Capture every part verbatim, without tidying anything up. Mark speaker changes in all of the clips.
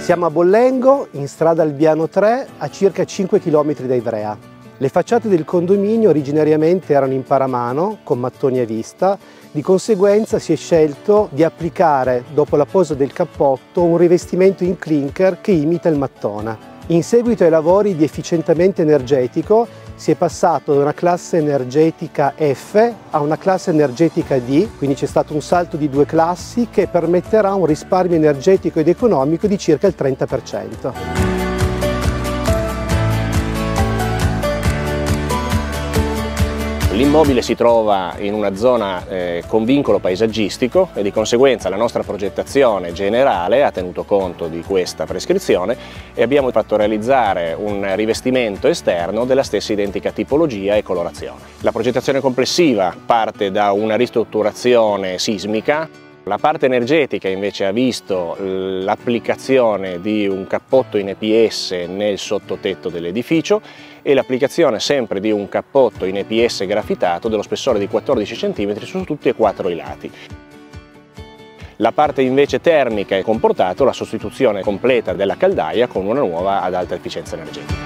Speaker 1: Siamo a Bollengo, in strada Albiano tre, a circa cinque chilometri da Ivrea. Le facciate del condominio originariamente erano in paramano, con mattoni a vista, di conseguenza si è scelto di applicare, dopo la posa del cappotto, un rivestimento in clinker che imita il mattone. In seguito ai lavori di efficientamento energetico si è passato da una classe energetica F a una classe energetica D, quindi c'è stato un salto di due classi che permetterà un risparmio energetico ed economico di circa il trenta per cento.
Speaker 2: L'immobile si trova in una zona eh, con vincolo paesaggistico e di conseguenza la nostra progettazione generale ha tenuto conto di questa prescrizione e abbiamo fatto realizzare un rivestimento esterno della stessa identica tipologia e colorazione. La progettazione complessiva parte da una ristrutturazione sismica. La parte energetica invece ha visto l'applicazione di un cappotto in E P S nel sottotetto dell'edificio e l'applicazione sempre di un cappotto in E P S grafitato dello spessore di quattordici centimetri su tutti e quattro i lati. La parte invece termica ha comportato la sostituzione completa della caldaia con una nuova ad alta efficienza energetica.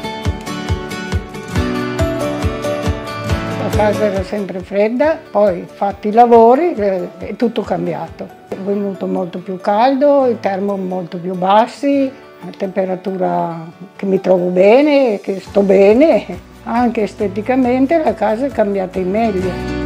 Speaker 3: La casa era sempre fredda, poi fatti i lavori è tutto cambiato. È venuto molto più caldo, i termo molto più bassi, la temperatura che mi trovo bene, che sto bene. Anche esteticamente la casa è cambiata in meglio.